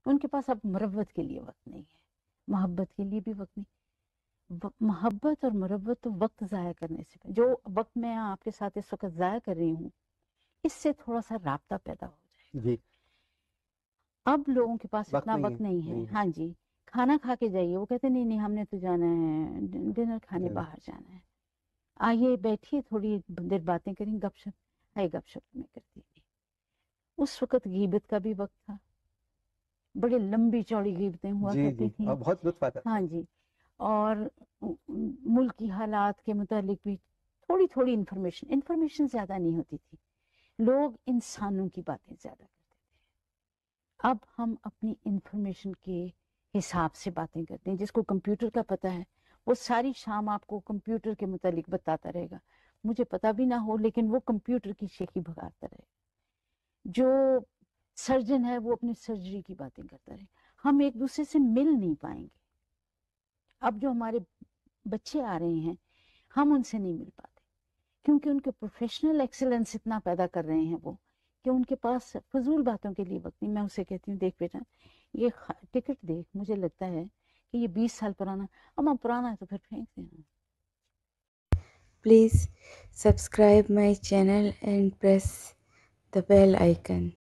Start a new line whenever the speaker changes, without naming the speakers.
ان کے پاس اب مروت کے لیے وقت نہیں ہے، محبت کے لیے بھی وقت نہیں۔ محبت اور مروت تو وقت ضائع کرنے سے، جو وقت میں آپ کے ساتھ اس وقت ضائع کر رہی ہوں، اس سے تھوڑا سا رابطہ پیدا ہو جائے۔
جی
اب لوگوں کے پاس اتنا وقت نہیں ہے۔ ہاں جی، کھانا کھا کے جائیے، وہ کہتے نہیں ہم نے تو جانا ہے ڈنر کھانے، باہر جانا ہے، آئیے بیٹھیے تھوڑی دیر باتیں کریں، گپ شپ، گپ شپ میں کرتی تھی۔ اس وقت غیبت کا بھی وقت تھا، بڑے لمبی چوڑی غیبتیں ہوا کرتی تھیں۔
بہت لطف آتا
ہاں جی، اور ملکی حالات کے متعلق بھی تھوڑی تھوڑی انفارمیشن زیادہ نہیں ہوتی تھی، لوگ انسانوں کی باتیں زیادہ کرتے تھے۔ اب ہم اپنی انفارمیشن کے حساب سے باتیں کرتے ہیں۔ جس کو کمپیوٹر کا پتہ ہے وہ ساری شام آپ کو کمپیوٹر کے متعلق بتاتا رہے گا، مجھے پتہ بھی نہ ہو لیکن وہ کمپیوٹر کی شیخی بھگاتا رہے گا۔ جو سرجن ہے وہ اپنی سرجری کی باتیں کرتا رہے گا۔ ہم ایک دوسرے سے مل نہیں پائیں گے۔ اب جو ہمارے بچے آ رہے ہیں ہم ان سے نہیں مل پاتے، کیونکہ ان کے پروفیشنل ایکسلنس اتنا پیدا کر رہے ہیں وہ، کہ ان کے پاس فضول باتوں کے لیے وقت نہیں۔ میں اسے کہتی ہوں دیکھ بیٹا یہ ٹکٹ دیکھ، مجھے لگتا ہے کہ یہ 20 سال پرانا، اما پرانا ہے تو پھر پھینک دینا۔
Please subscribe my channel and press the bell icon.